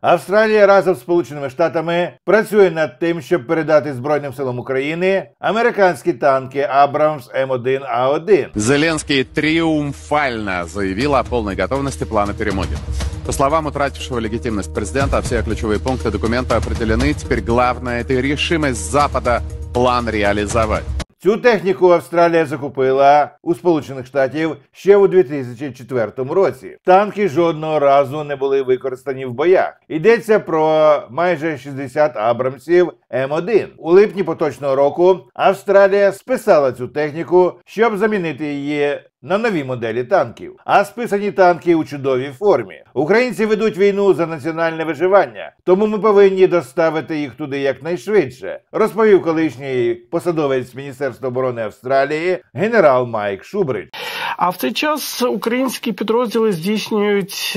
Австралія разом з Сполученими Штатами працює над тим, щоб передати Збройним силам України американські танки Абрамс М1А1. Зеленский триумфально заявил о полной готовности плана перемовин. По словам утратившего легитимность президента, все ключевые пункты документа определены. Теперь главное – это решимость Запада план реализовать. Цю техніку Австралія закупила у Сполучених Штатів ще у 2004 році. Танки жодного разу не були використані в боях. Йдеться про майже 60 Абрамсів М1. У липні поточного року Австралія списала цю техніку, щоб замінити її на нові моделі танків. А списані танки у чудовій формі. Українці ведуть війну за національне виживання, тому ми повинні доставити їх туди якнайшвидше, розповів колишній посадовець Міністерства оборони Австралії генерал Майк Шубридж. А в цей час українські підрозділи здійснюють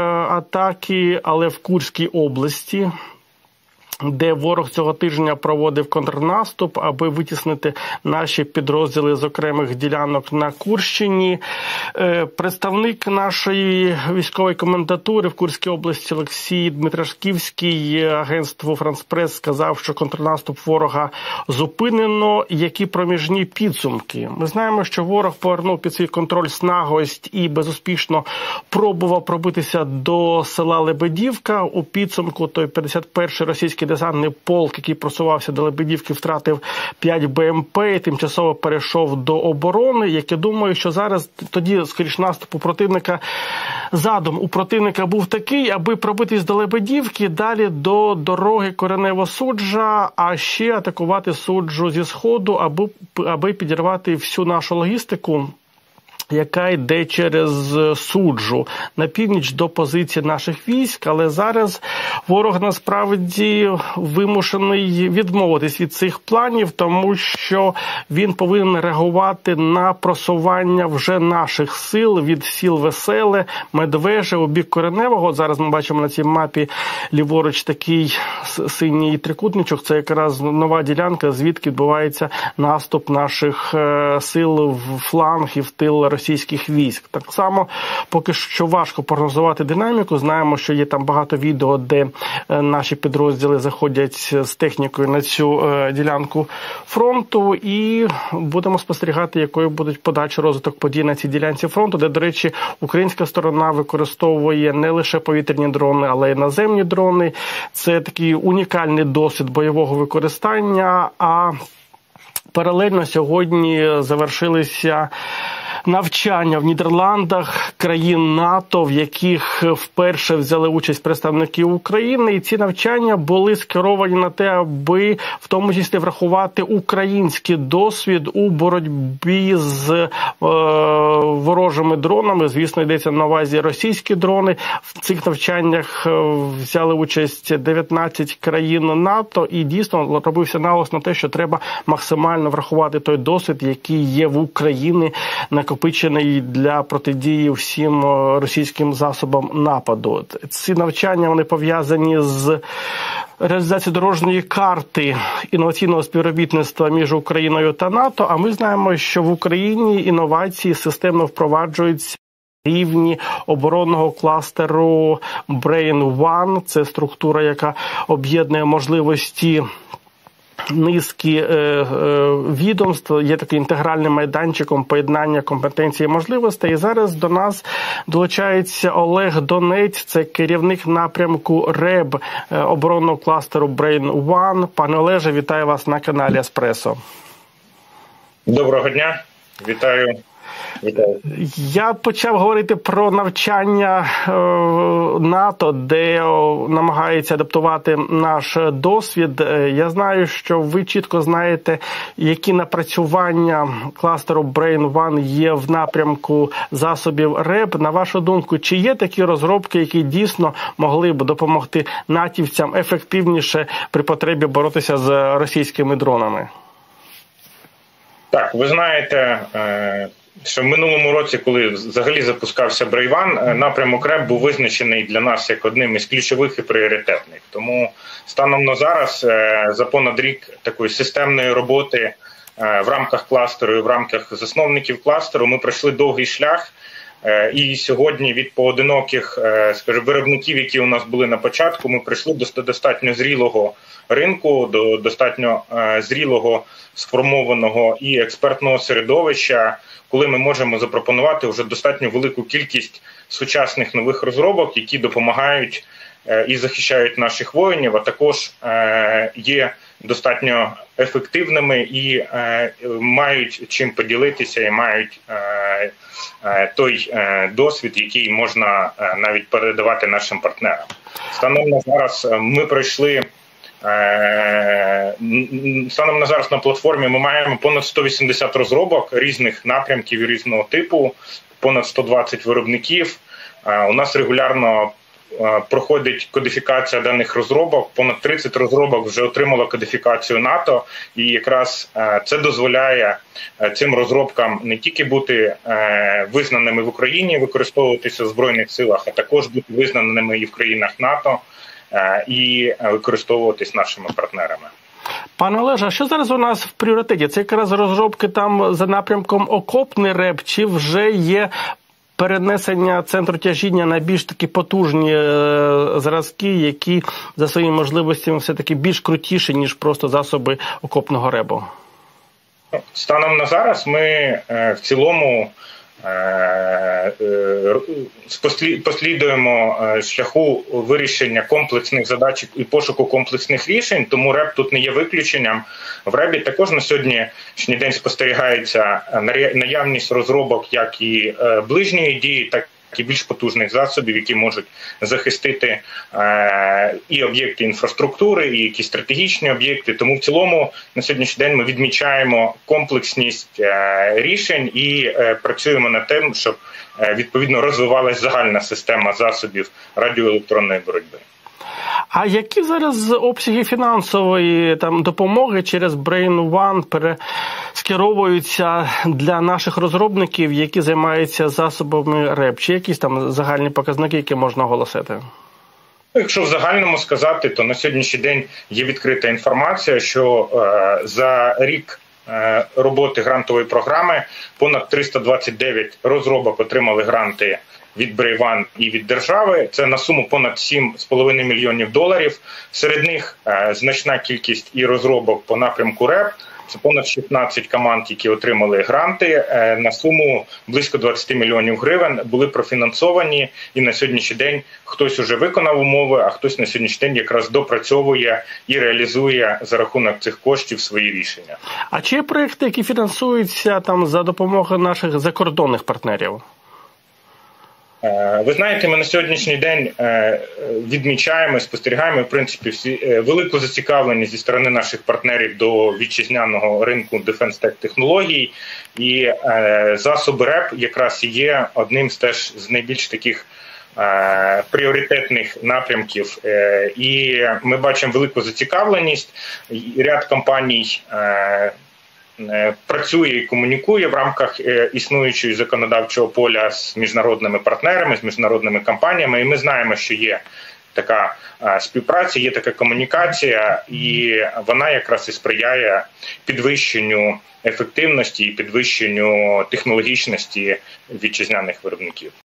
атаки, але в Курській області, де ворог цього тижня проводив контрнаступ, аби витіснити наші підрозділи з окремих ділянок на Курщині. Представник нашої військової комендатури в Курській області Олексій Дмитрашківський агентству «Франс Прес» сказав, що контрнаступ ворога зупинено. Які проміжні підсумки? Ми знаємо, що ворог повернув під свій контроль Снагость і безуспішно пробував пробитися до села Лебедівка. У підсумку той 51-й російський десантний полк, який просувався до Лебедівки, втратив 5 БМП і тимчасово перейшов до оборони. Як я думаю, що зараз тоді, скоріш, наступу противника, задум у противника був такий, аби пробитись до Лебедівки, далі до дороги Коренево-Суджа, а ще атакувати Суджу зі сходу, аби підірвати всю нашу логістику, яка йде через Суджу на північ до позиції наших військ. Але зараз ворог насправді вимушений відмовитись від цих планів, тому що він повинен реагувати на просування вже наших сил від сіл Веселе, Медвеже у бік Кореневого. От зараз ми бачимо на цій мапі ліворуч такий синій трикутничок. Це якраз нова ділянка, звідки відбувається наступ наших сил в фланг і в тил російських військ. Так само поки що важко прогнозувати динаміку. Знаємо, що є там багато відео, де наші підрозділи заходять з технікою на цю ділянку фронту, і будемо спостерігати, якою будуть подальший розвиток подій на цій ділянці фронту, де, до речі, українська сторона використовує не лише повітряні дрони, але й наземні дрони. Це такий унікальний досвід бойового використання, а паралельно сьогодні завершилися навчання в Нідерландах країн НАТО, в яких вперше взяли участь представники України. І ці навчання були скеровані на те, аби в тому числі врахувати український досвід у боротьбі з ворожими дронами. Звісно, йдеться на увазі російські дрони. В цих навчаннях взяли участь 19 країн НАТО, і дійсно робився наголос на те, що треба максимально врахувати той досвід, який є в Україні, накопичений для протидії всім російським засобам нападу. Ці навчання, вони пов'язані з реалізацією дорожньої карти інноваційного співробітництва між Україною та НАТО, а ми знаємо, що в Україні інновації системно впроваджуються на рівні оборонного кластеру Brain One. Це структура, яка об'єднує можливості низки відомств, є таким інтегральним майданчиком поєднання компетенцій і можливостей. І зараз до нас долучається Олег Донець, це керівник напрямку РЕБ оборонного кластеру Brain One. Пане Олеже, вітаю вас на каналі Еспресо. Доброго дня, вітаю. Я почав говорити про навчання НАТО, де намагається адаптувати наш досвід. Я знаю, що ви чітко знаєте, які напрацювання кластеру Brain One є в напрямку засобів РЕБ. На вашу думку, чи є такі розробки, які дійсно могли б допомогти натівцям ефективніше при потребі боротися з російськими дронами? Так, ви знаєте, що в минулому році, коли взагалі запускався Brain One, напрямок РЕБ був визначений для нас як одним із ключових і пріоритетних. Тому станом на зараз, за понад рік такої системної роботи в рамках кластеру і в рамках засновників кластеру, ми пройшли довгий шлях І сьогодні від поодиноких, скажімо, виробників, які у нас були на початку, ми прийшли до достатньо зрілого ринку, до достатньо зрілого, сформованого і експертного середовища, коли ми можемо запропонувати вже достатньо велику кількість сучасних нових розробок, які допомагають і захищають наших воїнів, а також є достатньо ефективними і мають чим поділитися, і мають той досвід, який можна навіть передавати нашим партнерам. Станом на зараз ми пройшли. Станом на зараз на платформі ми маємо понад 180 розробок різних напрямків і різного типу, понад 120 виробників. У нас регулярно проходить кодифікація даних розробок, понад 30 розробок вже отримало кодифікацію НАТО, і якраз це дозволяє цим розробкам не тільки бути визнаними в Україні, використовуватися в Збройних силах, а також бути визнаними і в країнах НАТО, і використовуватись нашими партнерами. Пане Олеже, а що зараз у нас в пріоритеті? Це якраз розробки там за напрямком окопний РЕП, чи вже є перенесення центру тяжіння на більш такі потужні зразки, які за своїми можливостями все-таки більш крутіші, ніж просто засоби окопного РЕБу? Станом на зараз ми в цілому послідуємо шляху вирішення комплексних задач і пошуку комплексних рішень, тому РЕБ тут не є виключенням. В РЕБі також на сьогоднішній день спостерігається наявність розробок як і ближньої дії, так і більш потужних засобів, які можуть захистити і об'єкти інфраструктури, і якісь стратегічні об'єкти. Тому в цілому на сьогоднішній день ми відмічаємо комплексність рішень і працюємо над тим, щоб відповідно розвивалась загальна система засобів радіоелектронної боротьби. А які зараз обсяги фінансової допомоги через Brain One перескеровуються для наших розробників, які займаються засобами РЕБ? Чи якісь там загальні показники, які можна оголосити? Якщо в загальному сказати, то на сьогоднішній день є відкрита інформація, що за рік роботи грантової програми понад 329 розробок отримали гранти від Brain One і від держави. Це на суму понад $7,5 мільйонів. Серед них значна кількість і розробок по напрямку РЕБ. Це понад 16 команд, які отримали гранти на суму близько 20 мільйонів гривень, були профінансовані, і на сьогоднішній день хтось уже виконав умови, а хтось на сьогоднішній день якраз допрацьовує і реалізує за рахунок цих коштів свої рішення. А чи є проєкти, які фінансуються там за допомогою наших закордонних партнерів? Ви знаєте, ми на сьогоднішній день відмічаємо, спостерігаємо, в принципі, велику зацікавленість зі сторони наших партнерів до вітчизняного ринку дефенс-технологій, і засоби РЕБ якраз є одним з найбільш таких пріоритетних напрямків, і ми бачимо велику зацікавленість. Ряд компаній працює і комунікує в рамках існуючого законодавчого поля з міжнародними партнерами, з міжнародними компаніями, і ми знаємо, що є така співпраця, є така комунікація, і вона якраз і сприяє підвищенню ефективності і підвищенню технологічності вітчизняних виробників.